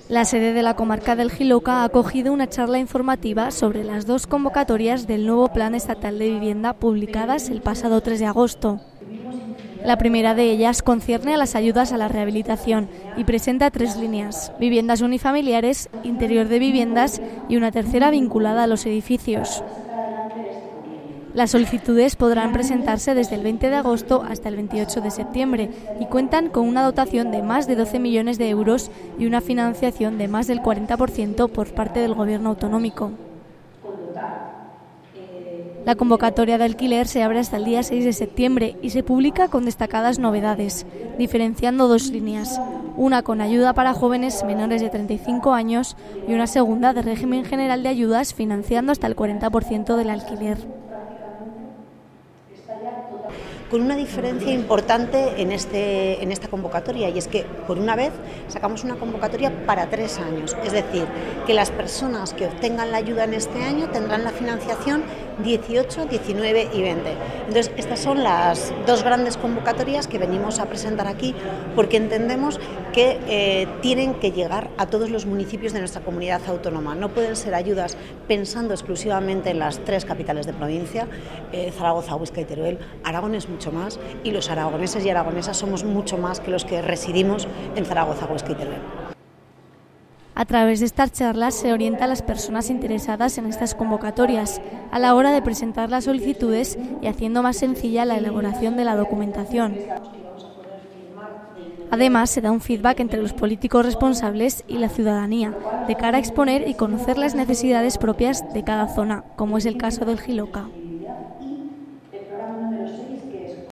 La sede de la comarca del Jiloca ha acogido una charla informativa sobre las dos convocatorias del nuevo Plan Estatal de Vivienda publicadas el pasado 3 de agosto. La primera de ellas concierne a las ayudas a la rehabilitación y presenta 3 líneas: viviendas unifamiliares, interior de viviendas y una tercera vinculada a los edificios. Las solicitudes podrán presentarse desde el 20 de agosto hasta el 28 de septiembre y cuentan con una dotación de más de 12 millones de euros y una financiación de más del 40% por parte del Gobierno autonómico. La convocatoria de alquiler se abre hasta el día 6 de septiembre y se publica con destacadas novedades, diferenciando 2 líneas, una con ayuda para jóvenes menores de 35 años y una segunda de régimen general de ayudas financiando hasta el 40% del alquiler. Con una diferencia importante en esta convocatoria, y es que por una vez sacamos una convocatoria para 3 años, es decir, que las personas que obtengan la ayuda en este año tendrán la financiación 18, 19 y 20. Entonces, estas son las 2 grandes convocatorias que venimos a presentar aquí porque entendemos que tienen que llegar a todos los municipios de nuestra comunidad autónoma. No pueden ser ayudas pensando exclusivamente en las 3 capitales de provincia, Zaragoza, Huesca y Teruel. Aragón es mucho más, y los aragoneses y aragonesas somos mucho más que los que residimos en Zaragoza, Huesca y Teruel. A través de estas charlas se orienta a las personas interesadas en estas convocatorias a la hora de presentar las solicitudes y haciendo más sencilla la elaboración de la documentación. Además, se da un feedback entre los políticos responsables y la ciudadanía, de cara a exponer y conocer las necesidades propias de cada zona, como es el caso del Jiloca.